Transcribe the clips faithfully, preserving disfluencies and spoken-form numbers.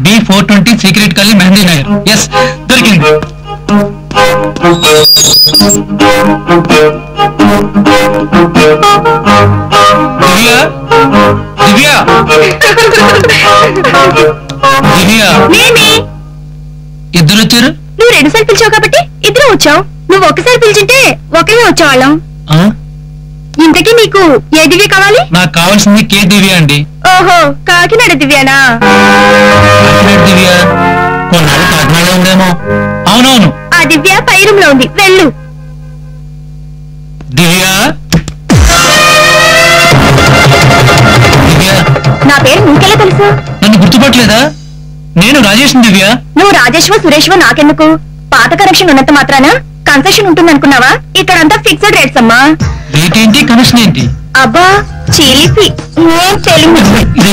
B four twenty secret colony Mehndi Nagar. Yes, దొరికింది. దివ్య దివ్య దివ్య ఇద్దరు వచ్చారు. నువ్వు రెండు సార్లు పిలిచావు కాబట్టి ఇద్దరు వచ్చావు. నువ్వు ఒకసారి పిలిచింటే ఒకరే వచ్చేవాళ్ళం. ఇంతకీ నీకు ఏ దివ్య కావాలి? నాకు కావాల్సింది కే దివ్య అండి. ఓహో, కాకినాడ దివ్యానా? కాకినాడ దివ్య కొన్నాళ్ళు కాకినాడ ఉందేమో. అవునవును, ఆ దివ్య పై రూమ్ లో ఉంది, వెళ్ళు. దివ్య దివ్య నా పేరు నీకెలా తెలుసు? నన్ను గుర్తుపట్టలేదా? నేను రాజేష్. దివ్య నువ్వు రాజేశ్వ సురేష్వ నాకెందుకు? పాత కనెక్షన్ ఉన్నంత మాత్రాన కన్సెషన్ ఉంటుందనుకున్నావా? ఇక్కడంతా ఫిక్స్డ్ రేట్స్ అమ్మా. రేట్ ఏంటి, కమిషన్ ఏంటి? అబ్బా చిలిపి, ఏం తెలియదు.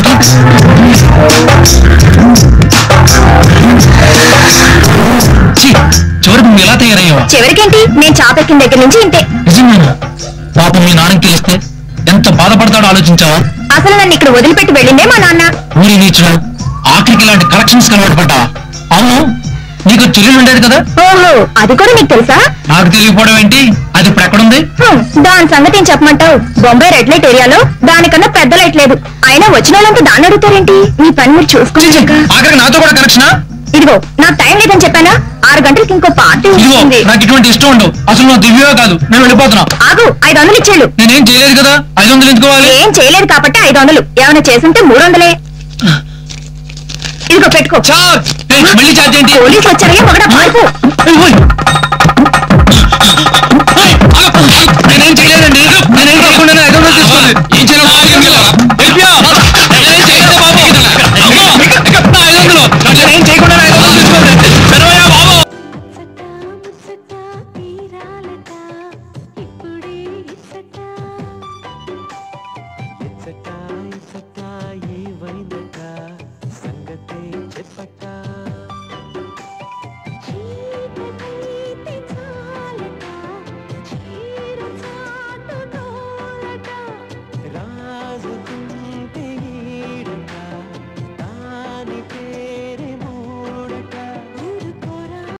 చివరికి నువ్వు ఎలా తయారయ్యావా? చివరికేంటి, నేను చాపెక్కిన దగ్గర నుంచి ఇంతే. నిజమేనా? పాపం మీ నాన్నకి తెలిస్తే ఎంత బాధపడతాడో ఆలోచించావా? అసలు నన్ను ఇక్కడ వదిలిపెట్టి వెళ్ళిందే మా నాన్న. ఊరి నీచుడు, ఆఖరికి ఇలాంటి కలెక్షన్స్ కలవాటు పడ్డా? అవును, నీకు చెల్లెలు ఉండేది కదా? ఓహో, అది కూడా నీకు తెలుసా? నాకు తెలియకపోవడం ఏంటి? అది ఇప్పుడు ఎక్కడుంది? దాని సంగతి ఏం చెప్పమంటావు? బొంబాయి రెడ్ లైట్ ఏరియాలో దానికన్నా పెద్ద లైట్ లేదు. అయినా వచ్చిన వాళ్ళంతా దాన్ని అడుగుతారేంటి? మీ పని మీరు చూసుకోండి. ఆఖరికి నాతో కూడా కనెక్షనా? ఇదిగో, నాకు టైం లేదని చెప్పానా? ఆరు గంటలకి ఇంకో పార్టీ ఉంటుంది. నాకు ఇటువంటి ఇష్టం ఉండవు. అసలు నువ్వు దివ్యో కాదు, నేను వెళ్ళిపోతున్నా. ఆగు, ఐదు వందలు ఇచ్చేళ్ళు. నేనేం చేయలేదు కదా, ఐదు వందలు ఎందుకోవాలి? ఏం చేయలేదు కాబట్టి ఐదు వందలు. ఏమైనా చేస్తుంటే మూడు వందలే. ఇదిగో పెట్టుకో. మళ్ళీ ఛార్జ్ ఏంటి? పోలీసు వచ్చారయ్యా, ఒకట పారిపో. నేనేం చేయలేదండి, నేనేం చేయకుండా ఐదు వందలు తీసుకోండి. ఏం చేయలేదు బాబు, నేనేం చేయకుండా ఐదు వందలు తీసుకోండి. బాబు సంగతే చెప్పట